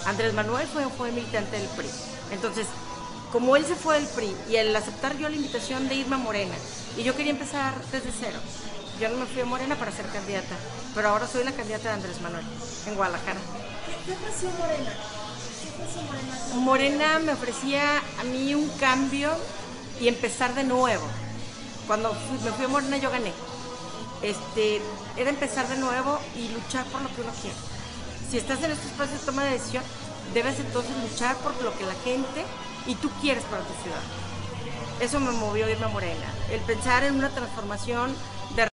Andrés Manuel fue militante del PRI. Entonces, como él se fue del PRI y al aceptar yo la invitación de irme a Morena, y yo quería empezar desde cero, yo no me fui a Morena para ser candidata, pero ahora soy la candidata de Andrés Manuel en Guadalajara. ¿Qué ofreció Morena? ¿Qué ofreció Morena? Morena me ofrecía a mí un cambio y empezar de nuevo. Cuando me fui a Morena yo gané. Era empezar de nuevo y luchar por lo que uno quiere. Si estás en este espacio de toma de decisión, debes entonces luchar por lo que la gente y tú quieres para tu ciudad. Eso me movió a irme a Morena. El pensar en una transformación de